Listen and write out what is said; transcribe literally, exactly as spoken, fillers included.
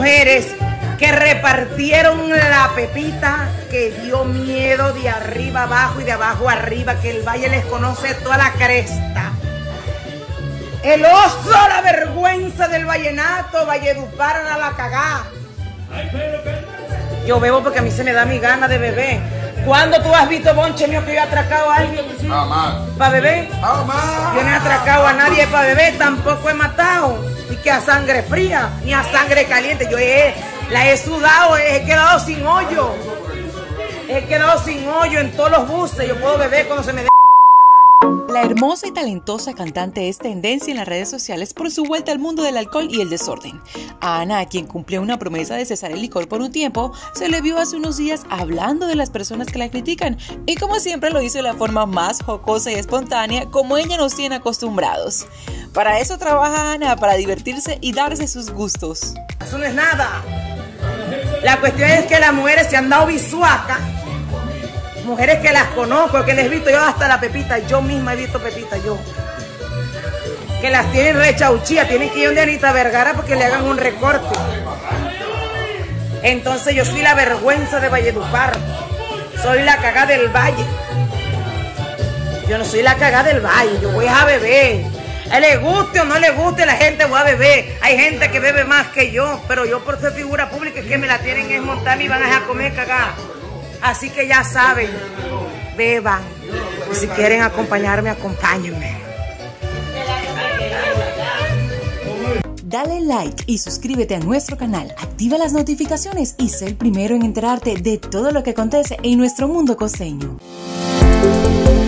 mujeres que repartieron la pepita que dio miedo de arriba abajo y de abajo arriba, que el valle les conoce toda la cresta. El oso, la vergüenza del vallenato, Valledupar a la cagá. Yo bebo porque a mí se me da mi gana de beber. ¿Cuándo tú has visto, bonche mío, que yo he atracado a alguien? Jamás. ¿Para beber? Jamás. Yo no he atracado a nadie para beber, tampoco he matado. Ni que a sangre fría, ni a sangre caliente. Yo he, la he sudado, he quedado sin hoyo. He quedado sin hoyo en todos los buses. Yo puedo beber cuando se me dé. La hermosa y talentosa cantante es tendencia en las redes sociales por su vuelta al mundo del alcohol y el desorden. A Ana, quien cumplió una promesa de cesar el licor por un tiempo, se le vio hace unos días hablando de las personas que la critican y como siempre lo hizo de la forma más jocosa y espontánea como ella nos tiene acostumbrados. Para eso trabaja Ana, para divertirse y darse sus gustos. Eso no es nada. La cuestión es que las mujeres se han dado bisuaca. Mujeres que las conozco, que les he visto yo hasta la Pepita, yo misma he visto Pepita, yo. Que las tienen rechauchías, tienen que ir donde Anita Vergara porque le hagan un recorte. Entonces yo soy la vergüenza de Valledupar, soy la cagá del valle. Yo no soy la cagá del valle, yo voy a beber. A él le guste o no le guste, la gente voy a beber. Hay gente que bebe más que yo, pero yo por ser figura pública es que me la tienen es montar y van a dejar comer cagá. Así que ya saben, beban. Y si quieren acompañarme, acompáñenme. Dale like y suscríbete a nuestro canal, activa las notificaciones y sé el primero en enterarte de todo lo que acontece en nuestro mundo costeño.